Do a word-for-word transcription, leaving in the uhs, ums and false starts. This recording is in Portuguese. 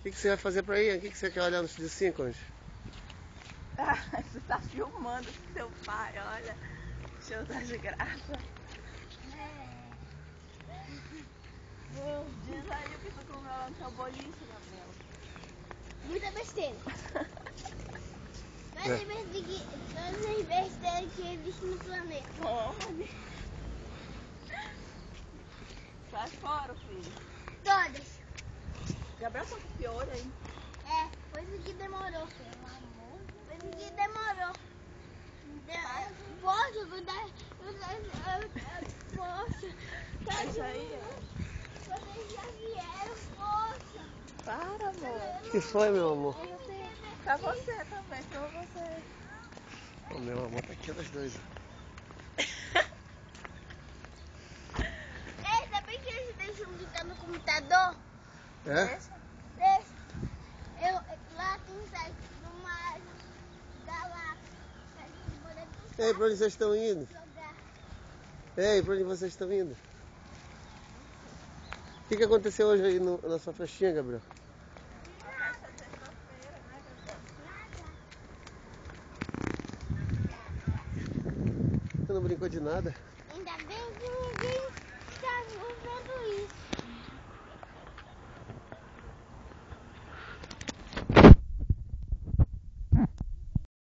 O que, que você vai fazer pra ir? O que, que você quer olhar nos de Conde? Ah, você tá filmando com seu pai, olha. Show das graças. É. Diz aí o que tu comeu lá no seu boliche, Gabriela. Muita besteira. Todas as beste- todas as besteiras que existem no planeta. Toma, sai fora, filho. Todas. Gabriel tá com piolho aí. É, foi isso que demorou. Pelo amor. Foi isso que demorou. De- Poxa, eu vou dar. eu vou dar- eu- eu- Poxa. É isso aí, ó. Vocês já vieram, poxa. Para, amor. O que foi, meu amor? Pra você também, pra você. O meu amor tá aqui das dois. Ei, sabia que eles deixam ligar no computador? É? Deixa. Deixa. Eu, lá tem site numa galáxia. A gente pode Ei, pra onde vocês estão indo? jogar. Ei, pra onde vocês estão indo? O que, que aconteceu hoje aí no, na sua festinha, Gabriel? A festa é sexta-feira, né, Gabriel? Nada. Você não brincou de nada?